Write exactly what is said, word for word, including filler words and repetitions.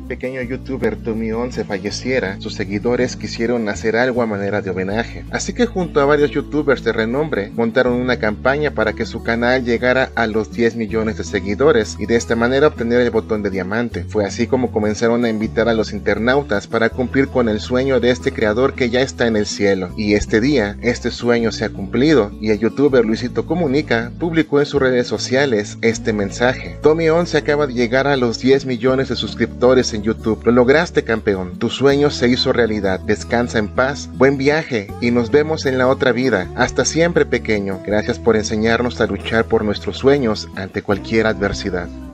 pequeño youtuber Tommy once falleciera, sus seguidores quisieron hacer algo a manera de homenaje. Así que junto a varios youtubers de renombre, montaron una campaña para que su canal llegara a los diez millones de seguidores y de esta manera obtener el botón de diamante. Fue así como comenzaron a invitar a los internautas para cumplir con el sueño de este creador que ya está en el cielo. Y este día, este sueño se ha cumplido y el youtuber Luisito Comunica publicó en sus redes sociales este mensaje: Tommy once acaba de llegar a los diez millones de suscriptores en YouTube. Lo lograste, campeón. Tu sueño se hizo realidad. Descansa en paz, buen viaje y nos vemos en la otra vida. Hasta siempre, pequeño. Gracias por enseñarnos a luchar por nuestros sueños ante cualquier adversidad.